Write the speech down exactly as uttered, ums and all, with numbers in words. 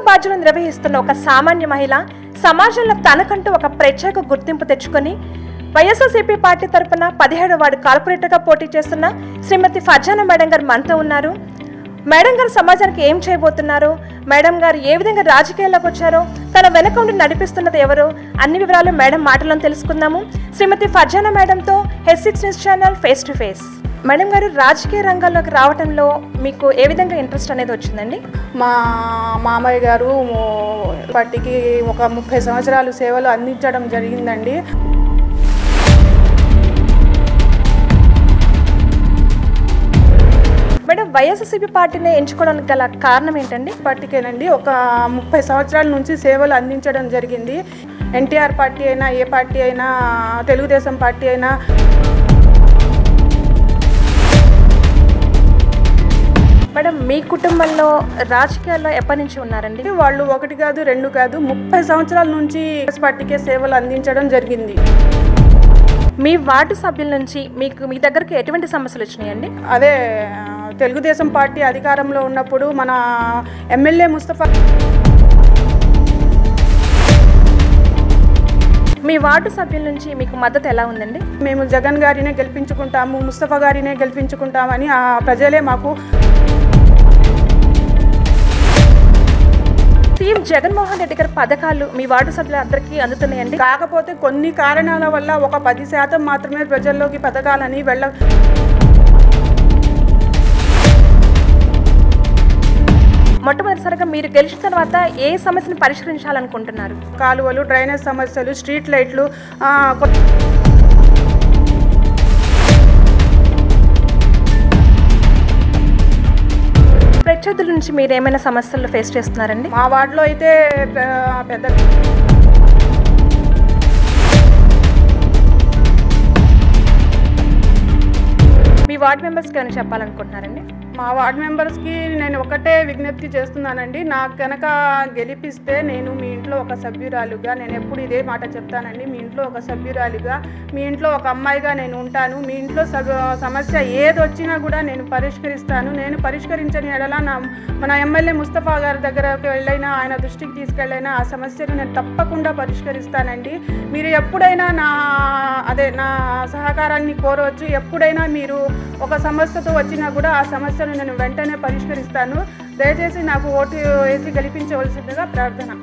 బాధ్యతలు నిర్వహిస్తున్న ఒక సామాన్య మహిళ సమాజంలో తనకంటూ ఒక ప్రత్యేక గుర్తింపు తెచ్చుకొని వైఎస్ఆర్సీపీ పార్టీ తరఫున పదిహేడవ వార్డు కార్పొరేటర్గా పోటీ చేస్తున్న శ్రీమతి ఫర్జానా మేడం గారు మనతో ఉన్నారు. మేడం గారు సమాజానికి ఏం చేయబోతున్నారు, మేడం గారు ఏ విధంగా రాజకీయాల్లోకి వచ్చారో, తన వెనక ఉండి నడిపిస్తున్నది ఎవరు, అన్ని వివరాలు మేడం మాటలను తెలుసుకుందాము. శ్రీమతి ఫర్జానా మేడంతో H six news channel face to face. Madam గారు, రాజకీయ రంగంలోకి రావడంలో మీకు ఏ విధంగా ఇంట్రెస్ట్ అనేది వచ్చిందండి? మా మామయ్య గారు పార్టీకి ఒక ముప్పై సంవత్సరాలు సేవలు అందించడం జరిగిందండి. మేడం, వైఎస్ఆర్సీపీ పార్టీని ఎంచుకోవడానికి గల కారణం ఏంటండి? పార్టీకేనండి ఒక ముప్పై సంవత్సరాల నుంచి సేవలు అందించడం జరిగింది. ఎన్టీఆర్ పార్టీ అయినా, ఏ పార్టీ అయినా, తెలుగుదేశం పార్టీ అయినా. మేడం, మీ కుటుంబంలో రాజకీయాల్లో ఎప్పటి నుంచి ఉన్నారండి? వాళ్ళు ఒకటి కాదు, రెండు కాదు, ముప్పై సంవత్సరాల నుంచి పార్టీకే సేవలు అందించడం జరిగింది. మీ వార్డు సభ్యుల నుంచి మీకు మీ దగ్గరికి ఎటువంటి సమస్యలు వచ్చినాయండి? అదే తెలుగుదేశం పార్టీ అధికారంలో ఉన్నప్పుడు మన ఎమ్మెల్యే ముస్తఫా మీ వార్డు సభ్యుల నుంచి మీకు మద్దతు ఎలా ఉందండి? మేము జగన్ గారినే గెలిపించుకుంటాము, ముస్తఫా గారినే గెలిపించుకుంటామని ఆ ప్రజలే మాకు. సీఎం జగన్మోహన్ రెడ్డి గారి పథకాలు మీ వార్డు సభ్యులందరికీ అందుతున్నాయండి. కాకపోతే కొన్ని కారణాల వల్ల ఒక పది శాతం మాత్రమే ప్రజల్లోకి పథకాలని వెళ్ళ. మొట్టమొదటిసారిగా మీరు గెలిచిన తర్వాత ఏ సమస్యను పరిష్కరించాలనుకుంటున్నారు? కాలువలు, డ్రైనేజ్ సమస్యలు, స్ట్రీట్ లైట్లు. ప్రత్యర్థుల నుంచి మీరు ఏమైనా సమస్యలు ఫేస్ చేస్తున్నారండి? మా వార్డులో అయితే పెద్ద మీ వార్డు మెంబర్స్కి ఏమైనా చెప్పాలనుకుంటున్నారండి? మా వార్డ్ మెంబర్స్కి నేను ఒకటే విజ్ఞప్తి చేస్తున్నానండి. నాకు కనుక గెలిపిస్తే నేను మీ ఇంట్లో ఒక సభ్యురాలుగా, నేను ఎప్పుడు ఇదే మాట చెప్తానండి, మీ ఇంట్లో ఒక సభ్యురాలుగా, మీ ఇంట్లో ఒక అమ్మాయిగా నేను ఉంటాను. మీ ఇంట్లో సమస్య ఏది వచ్చినా కూడా నేను పరిష్కరిస్తాను. నేను పరిష్కరించని ఎడల నా మన ఎమ్మెల్యే ముస్తఫా గారి దగ్గరకు వెళ్ళైనా, ఆయన దృష్టికి తీసుకెళ్ళైనా ఆ సమస్యను నేను తప్పకుండా పరిష్కరిస్తానండి. మీరు ఎప్పుడైనా నా అదే నా సహకారాన్ని కోరవచ్చు. ఎప్పుడైనా మీరు ఒక సమస్యతో వచ్చినా కూడా ఆ సమస్యను నేను వెంటనే పరిష్కరిస్తాను. దయచేసి నాకు ఓటు వేసి గెలిపించవలసిందిగా ప్రార్థన.